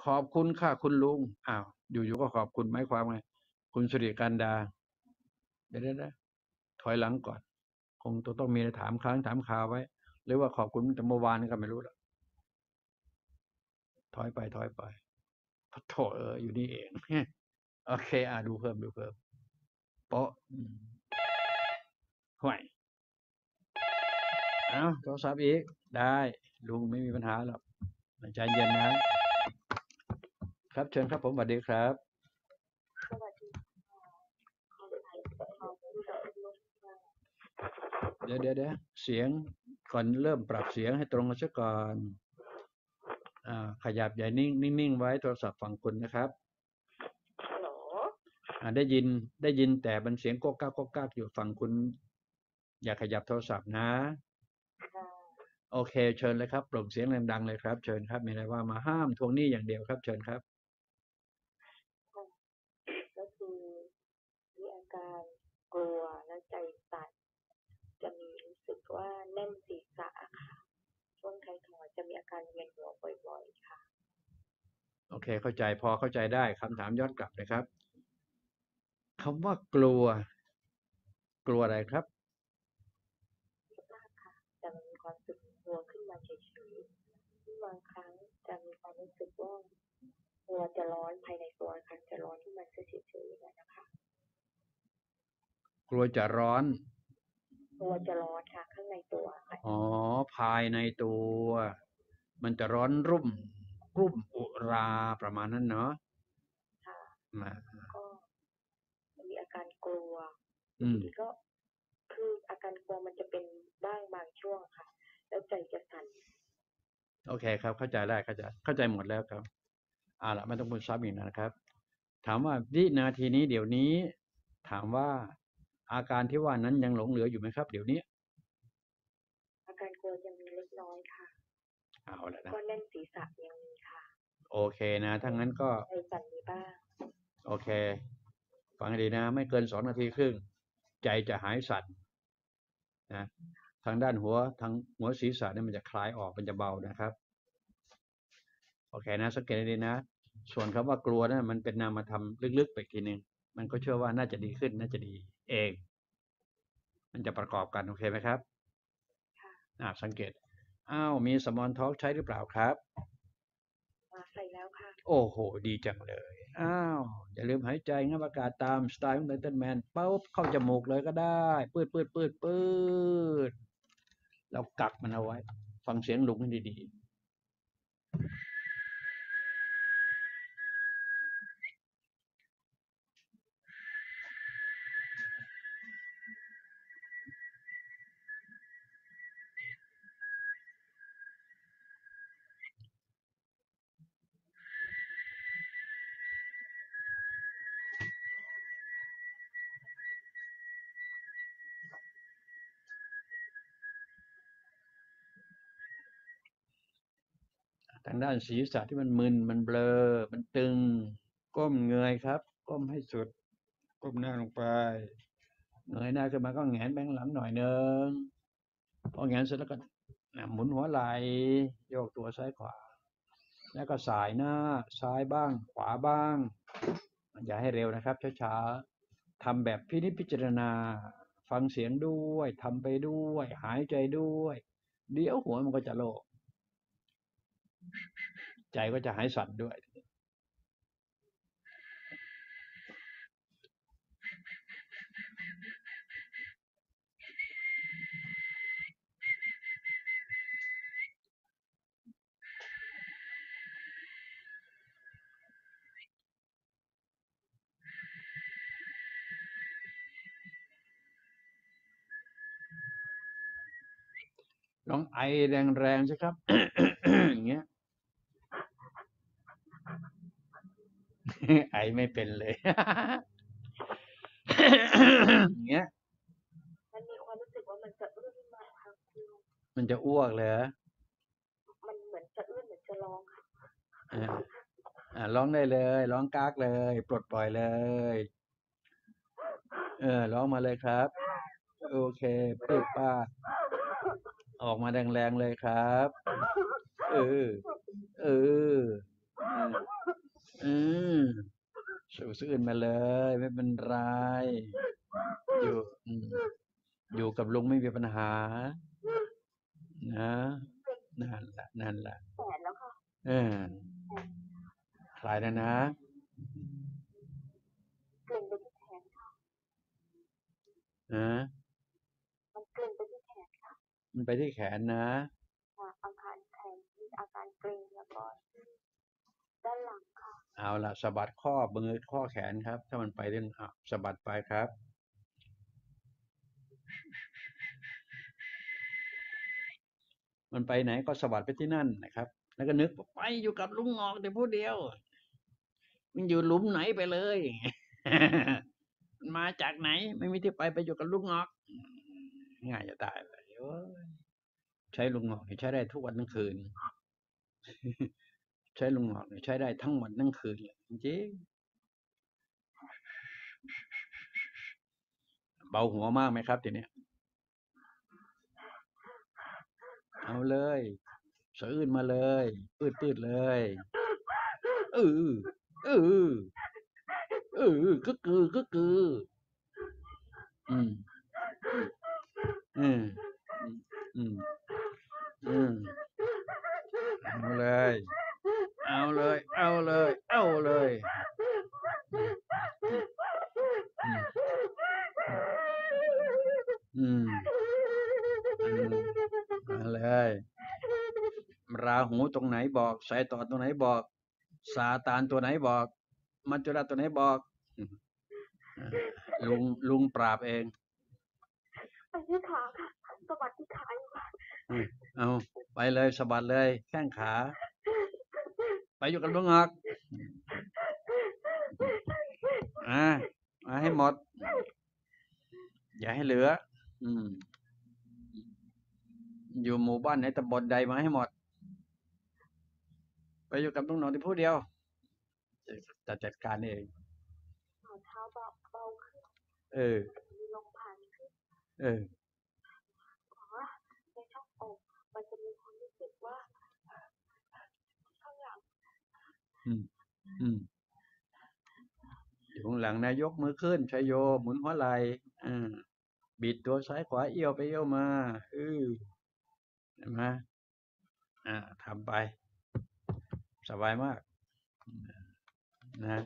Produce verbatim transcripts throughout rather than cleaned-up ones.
อบคุณค่ะคุณลุงอ้าวอยู่ๆก็ขอบคุณหมายความไงคุณสิริกันดาเดี๋ยวๆนะถอยหลังก่อนคงต้องต้องมีอะไรถามค้างถามคาไว้หรือว่าขอบคุณตั้งแต่เมื่อวานก็ไม่รู้ละถอยไปถอยไปพะโถเอออยู่นี่เองโอเคอ่ะดูเพิ่มดูเพิ่มโป๊ะอืมห่วยเอ้าโทรศัพท์อีกได้ลุงไม่มีปัญหาหรอกใจเย็นนะครับเชิญครับผมสวัสดีครับเดี๋ยวเดี๋ยวเดี๋ยวเสียงก่อนเริ่มปรับเสียงให้ตรงกันซะก่อนอ่าขยับอย่านิ่งนิ่งๆไว้โทรศัพท์ฝั่งคุณนะครับฮัลโหลอ่าได้ยินได้ยินแต่มันเสียงก๊กกักก๊กกักอยู่ฝั่งคุณอย่าขยับโทรศัพท์นะค่ะโอเคเชิญเลยครับปล่งเสียงดังๆเลยครับเชิญครับมีอะไรว่ามาห้ามทวงหนี้อย่างเดียวครับเชิญครับค่ะก็คือมีอาการกลัวและใจสั่นจะมีรู้สึกว่าแน่นศีรษะอะค่ะช่วงท้ายทอยจะมีอาการเวียนหัวบ่อยๆค่ะโอเคเข้าใจพอเข้าใจได้คำถามย้อนกลับนะครับคำว่ากลัวกลัวอะไรครับไม่มากค่ะแต่มันมีความรู้สึกกลัวขึ้นมาเฉยๆที่บางครั้งจะมีความรู้สึกว่าตัวจะร้อนภายในตัวค่ะจะร้อนขึ้นมาเฉยๆอย่างนั้นนะคะกลัวจะร้อนตัวจะร้อนค่ะข้างในตัวค่ะอ๋อภายในตัวมันจะร้อนรุ่มรุ่มอุราประมาณนั้นเนาะค่ะมาก็มีอาการกลัวออืมยู่ดีๆก็ คืออาการกลัวมันจะเป็นบ้างบางช่วงค่ะแล้วใจจะสั่นโอเคครับเข้าใจได้เข้าใจเข้าใจหมดแล้วครับเอาละไม่ต้องพูดซ้ำอีกนะครับถามว่าวินาทีนี้เดี๋ยวนี้ถามว่าอาการที่ว่านั้นยังหลงเหลืออยู่ไหมครับเดี๋ยวนี้อาการกลัวยังมีเล็กน้อยค่ะเอาละนะก็แน่นศีรษะยังมีค่ะโอเคนะถ้างั้นก็ใจสั่นมีบ้างโอเคฟังให้ดีนะไม่เกินสองนาทีครึ่งใจจะหายสั่นนะทางด้านหัวทางหัวศีรษะเนี่ยมันจะคลายออกมันจะเบานะครับโอเคนะสังเกตดีนะส่วนคำว่ากลัวนะมันเป็นนามธรรมลึกๆไปทีหนึ่งมันก็เชื่อว่าน่าจะดีขึ้นน่าจะดีเองมันจะประกอบกันโอเคไหมครับอ่าสังเกตอ้าวมีสมอนท็อกใช้หรือเปล่าครับมาใส่แล้วค่ะโอ้โหดีจังเลยอ้าวอย่าลืมหายใจงับอากาศตามสไตล์ของไททันแมนปุ๊บเข้าจมูกเลยก็ได้ปืดปืดปืดปืดแล้วกักมันเอาไว้ฟังเสียงลุงให้ดีๆทางด้านศีรษะที่มันมึนมันเบลอมันตึงก้มเงยครับก้มให้สุดก้มหน้าลงไปเงยหน้าขึ้นมาก็แหงนไปข้างหลังหน่อยนึงพอแหงนเสร็จแล้วก็หมุนหัวไหล่โยกตัวซ้ายขวาแล้วก็สายหน้าซ้ายบ้างขวาบ้างอย่าให้เร็วนะครับช้าๆทำแบบพินิจพิจารณาฟังเสียงด้วยทำไปด้วยหายใจด้วยเดี๋ยวหัวมันก็จะโล่งใจก็จะหายสั่นด้วยลองไอแรงๆสิครับ อย่างเงี้ยไอไม่เป็นเลยอย่างเงี้ยมันมีความรู้สึกว่ามันจะอื้นมากค่ะคือมันจะอ้วกเลยมันเหมือนจะอื้นเหมือนจะร้องค่ะอ่าอ่าร้องได้เลยร้องกากเลยปลดปล่อยเลยเออร้องมาเลยครับโอเคปื้ป้าออกมาแรงๆเลยครับเออเอออืมสูดอื่นมาเลยไม่เป็นไรอยู่อืมอยู่กับลุงไม่มีปัญหานะนั่นแหละนั่นแหละแสนแล้วค่ะเออคลายแล้วนะเกร็งไปที่แขนค่ะนะมันเกร็งไปที่แขนค่ะมันไปที่แขนนะค่ะอาการแขนมีอาการเกร็งแล้วก็ด้านหลังค่ะเอาล่ะสะบัดข้อมือข้อแขนครับถ้ามันไปเรื่องอ่ะสะบัดไปครับมันไปไหนก็สะบัดไปที่นั่นนะครับแล้วก็นึกไปอยู่กับลุงงอกแต่ผู้เดียวมันอยู่หลุมไหนไปเลย มันมาจากไหนไม่มีที่ไปไปอยู่กับลุงงอกง่ายจะตายเลยโอ้ยใช้ลุงงอกใช้ได้ทุกวันทั้งคืนใช้ลุงงอกใช้ได้ทั้งวันทั้งคืนเลยจริงๆเบาหัวมากไหมครับทีนี้เอาเลยสะอื้นมาเลยปืดปืดเลยเออเออเออก็คือ ก็คือ อืมอืมอืมอืมเอาเลย เอาเลย เอาเลย เอาเลยอืมอืมมาเลยราหูตรงไหนบอกสายต่อตรงไหนบอกซาตานตัวไหนบอกมัจจุราชตัวไหนบอกลุงลุงปราบเองไปที่ขาค่ะสะบัดที่ขาอยู่ค่ะเอาไปเลยสะบัดเลยแข้งขาไปอยู่กับลุงงอกอ่ามาให้หมดอย่าให้เหลืออืมอยู่หมู่บ้านไหนตำบลใดมาให้หมดไปอยู่กับลุงหนองที่ผู้เดียวจะจัดการเองฝ่าเท้าเบาเบาขึ้นเออมีลมผ่านขึ้นเออแต่ว่าในช่องอกมันจะมีความรู้สึกว่าข้างหลังอืมอืมอยู่ข้างหลังนายกมือขึ้นชัยโยหมุนหัวไหล่อ่าบิดตัวซ้ายขวาเอี้ยวไปเอี้ยวมาเออเห็นไหมอ่าทำไปสบายมากนะ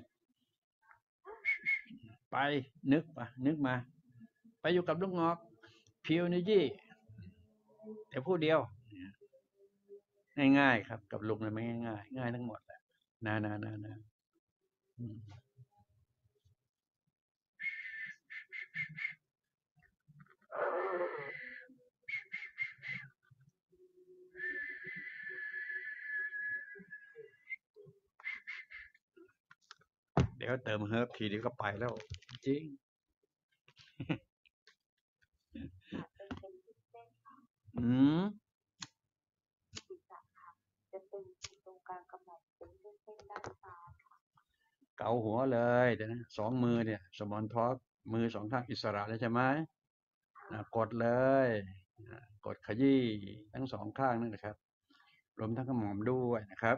ไปนึกมานึกมาไปอยู่กับลูกงอกพิวนิจี้แต่ผู้เดียวง่ายๆครับกับลุงเลยไม่ง่ายๆง่ายทั้งหมดแหละนะนะนะนะอืมเดี๋ยวเติมเฮิร์บทีเดียวก็ไปแล้วจริงอืมศีรษะค่ะจะตึงตรงกลางกระหม่อมเป็นเส้นๆด้านซ้ายค่ะเกาหัวเลยเดี๋ยวนะสองมือเนี่ยสมอนท็อกมือสองข้างอิสระเลยใช่ไหมนะกดเลยนะกดขยี้ทั้งสองข้างนั่นนะครับรวมทั้งกระหม่อมด้วยนะครับ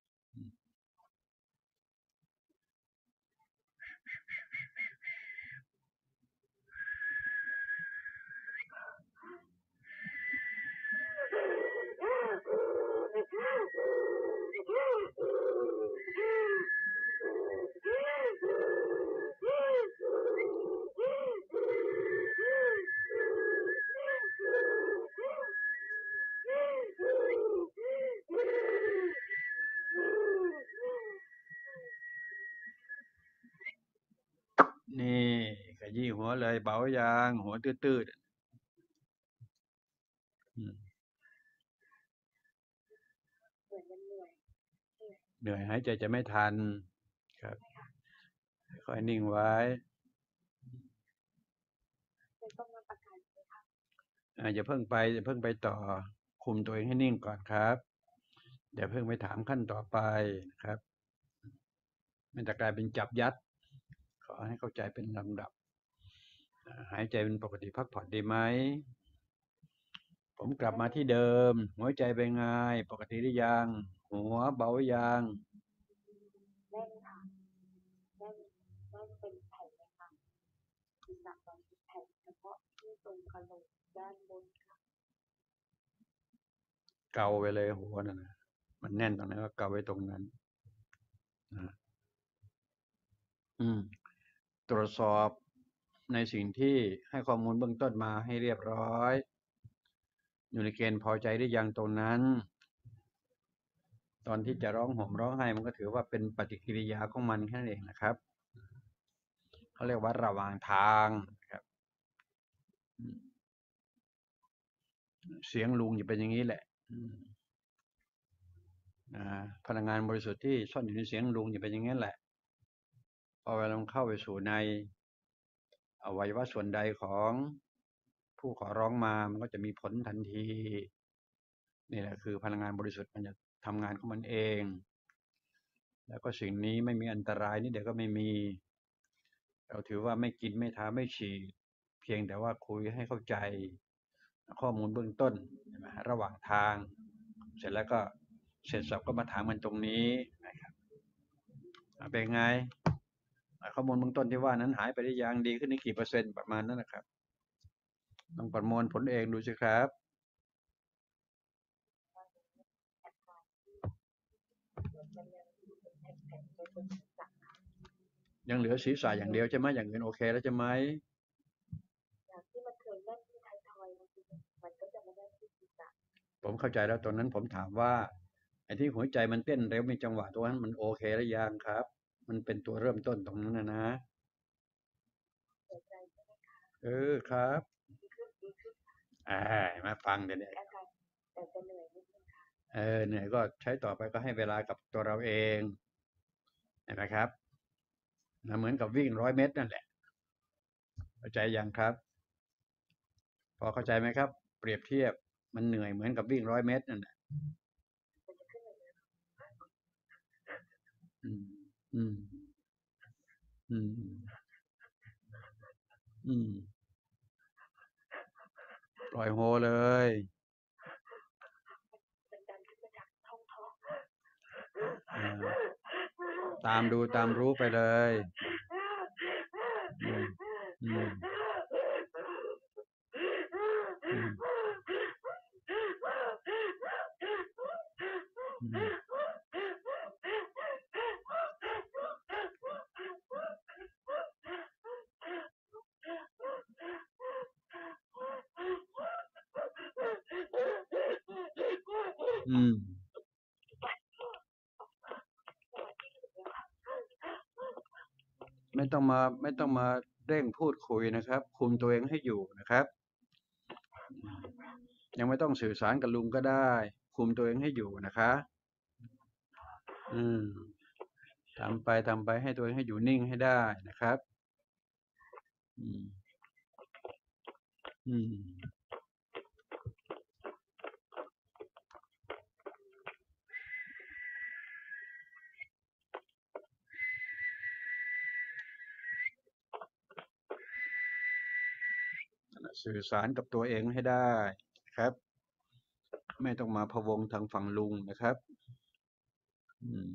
นี่ขยี้หัวเลยเบาๆยางหัวตื้อๆอืมเหมือนมันเหนื่อยเหนื่อยหายใจจะไม่ทันครับค่อยนิ่งไว้เป็นต้องรับประกันเลยค่ะอ่าอย่าเพิ่งไปอย่าเพิ่งไปต่อคุมตัวเองให้นิ่งก่อนครับเดี๋ยวเพิ่งไปถามขั้นต่อไปนะครับมันจะกลายเป็นจับยัดขอให้เข้าใจเป็นลำดับอ่าหายใจเป็นปกติพักผ่อนดีไหมผมกลับมาที่เดิมหัวใจเป็นไงปกติหรือยังหัวเบายังแน่นศีรษะตอนแผ่นเฉพาะที่ตรงกะโหลกด้านบนค่ะเกาไปเลยหัวนั่นนะมันแน่นตรงนั้นก็เกาไว้ตรงนั้นนะอืม ตรวจสอบในสิ่งที่ให้ข้อมูลเบื้องต้นมาให้เรียบร้อย อยู่ในเกณฑ์พอใจหรือยังตรงนั้น ตอนที่จะร้องห่มร้องไห้มันก็ถือว่าเป็นปฏิกิริยาของมันแค่นั้นเองนะครับเขาเรียกว่าระหว่างทางครับเสียงลุงจะเป็นอย่างนี้แหละพลังงานบริสุทธิ์ที่ซ่อนอยู่ในเสียงลุงจะเป็นอย่างนี้แหละพอเวลาเข้าไปสู่ในอวัยวะส่วนใดของผู้ขอร้องมามันก็จะมีผลทันทีนี่แหละคือพลังงานบริสุทธิ์มันจะทำงานของมันเองแล้วก็สิ่งนี้ไม่มีอันตรายนี่เดี๋ยวก็ไม่มีเราถือว่าไม่กินไม่ทาไม่ฉีดเพียงแต่ว่าคุยให้เข้าใจข้อมูลเบื้องต้นระหว่างทางเสร็จแล้วก็เสร็จสับก็มาถามกันตรงนี้นะครับเป็นไงข้อมูลเบื้องต้นที่ว่านั้นหายไปได้ยังดีขึ้นในกี่เปอร์เซ็นต์ประมาณนั้นนะครับลองประมวลผลเองดูสิครับยังเหลือศีรษะอย่างเดียวใช่ไหมอย่างอื่นโอเคแล้วใช่ไหมอย่างที่มันเคยแน่นที่ท้ายทอยมันก็จะไม่แน่นที่ศีรษะผมเข้าใจแล้วตอนนั้นผมถามว่าไอ้ที่หัวใจมันเต้นเร็วมีจังหวะตัวนั้นมันโอเคหรือยังครับมันเป็นตัวเริ่มต้นตรงนั้นนะนะเออครับอ่ามาฟังเดี๋ยวนี้เออเหนื่อยก็ใช้ต่อไปก็ให้เวลากับตัวเราเองเห็นไหมครับนะเหมือนกับวิ่งร้อยเมตรนั่นแหละเข้าใจยังครับพอเข้าใจไหมครับเปรียบเทียบมันเหนื่อยเหมือนกับวิ่งร้อยเมตรนั่นแหละอืมอืมอืมอืมปล่อยโฮเลยตามดูตามรู้ไปเลยอืมอืมอืมอืมอืมไม่ต้องมาไม่ต้องมาเร่งพูดคุยนะครับคุมตัวเองให้อยู่นะครับยังไม่ต้องสื่อสารกับลุงก็ได้คุมตัวเองให้อยู่นะคะอืมทำไปทำไปให้ตัวเองให้อยู่นิ่งให้ได้นะครับอืมอืมสื่อสารกับตัวเองให้ได้ครับไม่ต้องมาพะวงทางฝั่งลุงนะครับอืม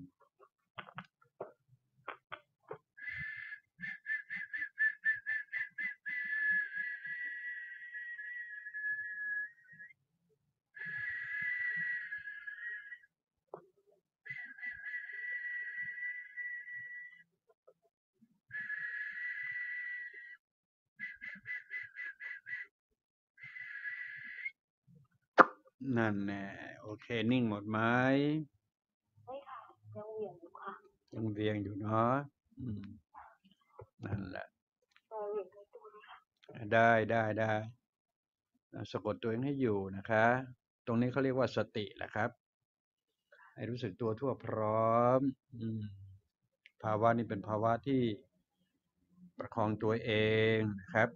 นั่นแน่โอเคนิ่งหมดไหมไม่ค่ะยังเหวี่ยงอยู่ค่ะยังเวียงอยู่เนาะอืมนั่นแหละได้ได้ได้สะกดตัวเองให้อยู่นะคะตรงนี้เขาเรียกว่าสติแหละครับให้รู้สึกตัวทั่วพร้อมอืมภาวะนี้เป็นภาวะที่ประคองตัวเองนะครับ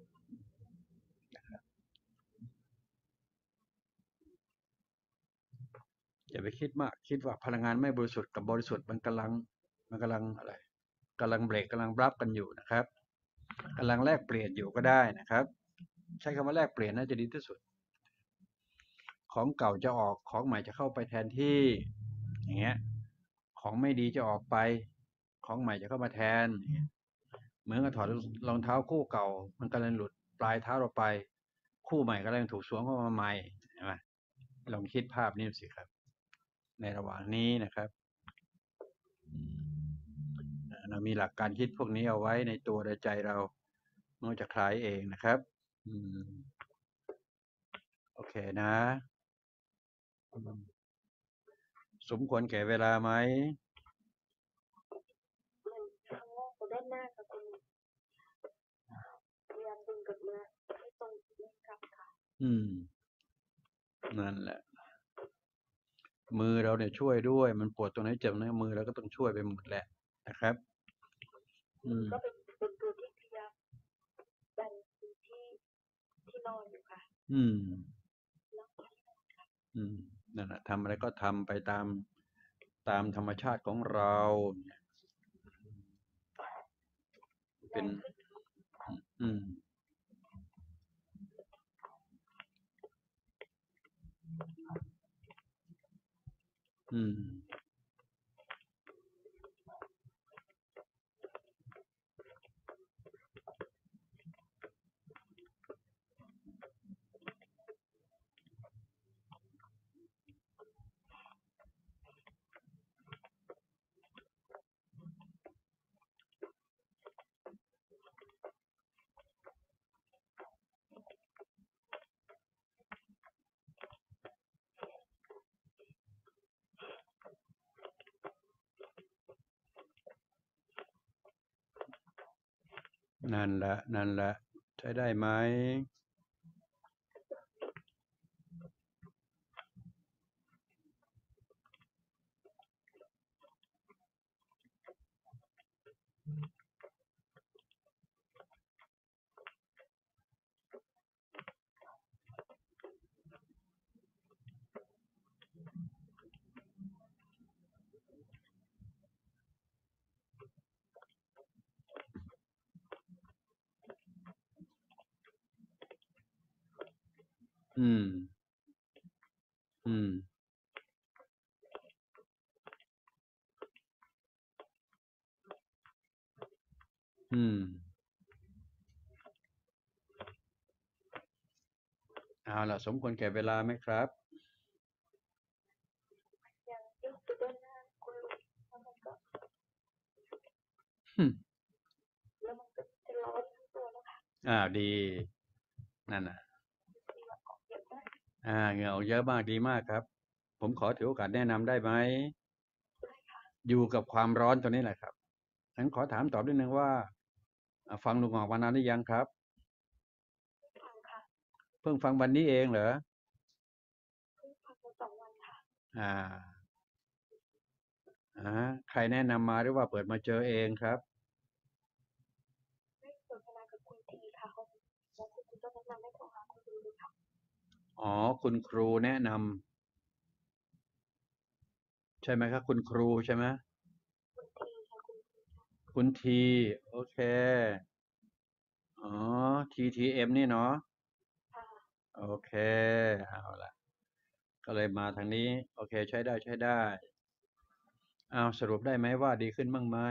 อย่าไปคิดมากคิดว่าพลังงานไม่บริสุทธิ์กับบริสุทธิ์มันกำลังมันกำลังอะไรกำลังเบรกกำลังรับกันอยู่นะครับกำลังแลกเปลี่ยนอยู่ก็ได้นะครับใช้คำว่าแลกเปลี่ยนน่าจะดีที่สุดของเก่าจะออกของใหม่จะเข้าไปแทนที่อย่างเงี้ยของไม่ดีจะออกไปของใหม่จะเข้ามาแทนเหมือนกับถอดรองเท้าคู่เก่า มันกำลังหลุดปลายเท้าเราไป คู่ใหม่กำลังถูกสวมเข้ามาใหม่ใช่ไหมลองคิดภาพนี้สิครับ ในระหว่างนี้นะครับเรามีหลักการคิดพวกนี้เอาไว้ในตัวในใจเรามันจะคลายเองนะครับอืมโอเคนะสมควรแก่เวลาไหมมันข้างนอกด้านหน้าค่ะคุณพยายามดึงกลับมาให้ตรงเล่นกลับค่ะอืมนั่นแหละ มือเราเนี่ยช่วยด้วย มันปวดตรงไหนเจ็บตรงไหนมือเราก็ต้องช่วยไปหมดแหละนะครับ อืมก็เป็นเป็นตัวที่พยายามดันที่ที่นอนอยู่ค่ะอืม อืมนั่นแหละทำอะไรก็ทำไปตามตามธรรมชาติของเราเป็นอืมอืมนั่นแหละนั่นแหละใช้ได้ไหมอืมอืมอืมเอาล่ะสมควรแก่เวลาไหมครับยังยกตัวด้านหน้าคุณลุงแล้วมันก็หึแล้วมันก็จะร้อนทั้งตัวแล้วค่ะอ่าดีนั่นน่ะที่ว่าออกเยอะมากอ่าเหงื่อออกเยอะมากดีมากครับ ผมขอถือโอกาสแนะนำได้ไหมอยู่กับความร้อนตัวนี้แหละครับฉันขอถามตอบนิดนึงว่าอ่าฟังลุงออกมานานหรือยังครับฟังค่ะเพิ่งฟังวันนี้เองเหรอเพิ่งฟังมาสองวันค่ะอ่าอ่าใครแนะนำมาหรือว่าเปิดมาเจอเองครับได้สนทนากับคุณทีค่ะเขาแล้วคุณทีก็แนะนำให้โทรหาคุณลุงเลยค่ะอ๋อคุณครูแนะนำใช่ไหมครับคุณครูใช่ไหมคุณทีค่ะคุณคุณทีโอเคอ๋อ ที ที เอ็ม นี่เนาะค่ะโอเคเอาละก็เลยมาทางนี้โอเคใช้ได้ใช้ได้เอาสรุปได้ไหมว่าดีขึ้นบ้างไหม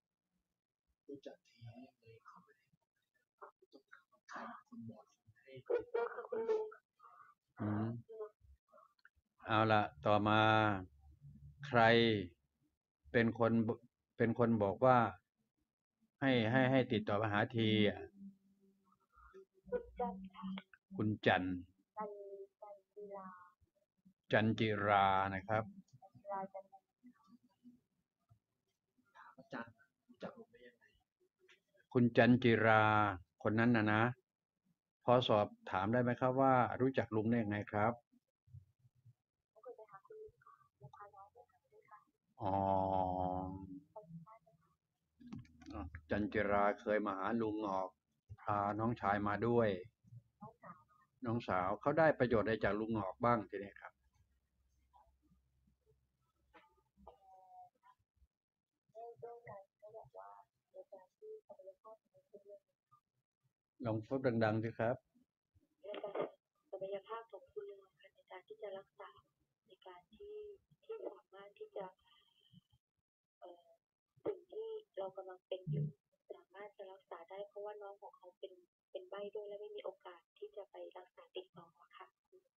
แล้วค่ะคุณลุงอืมเอาละต่อมาใครเป็นคนเป็นคนบอกว่าให้ให้ให้ติดต่อมาหาทีอ่ะคุณจันค่ะคุณจันจันจันจีราจันจิรานะครับจีราจันคุณจันจิราคนนั้นนะนะพอสอบถามได้ไหมครับว่ารู้จักลุงได้ยังไงครับก็เคยไปหาคุณลุงค่ะแล้วพาน้องไปหาด้วยค่ะอ๋อจันจิราเคยมาหาลุงออกพาน้องชายมาด้วยน้องสาวน้องสาวเขาได้ประโยชน์อะไรจากลุงออกบ้างทีนี้ครับได้ร่วมกันก็บอกว่าในการที่ศักยภาพของคุณลุงลองพูดดังๆสิครับในการศักยภาพของคุณลุงค่ะในการที่จะรักษาในการที่ที่สามารถที่จะเอ่อสิ่งที่เรากำลังเป็นอยู่สามารถจะรักษาได้เพราะว่าน้องของเขาเป็นเป็นใบ้ด้วยและไม่มีโอกาสที่จะไปรักษาติดต่ออะค่ะ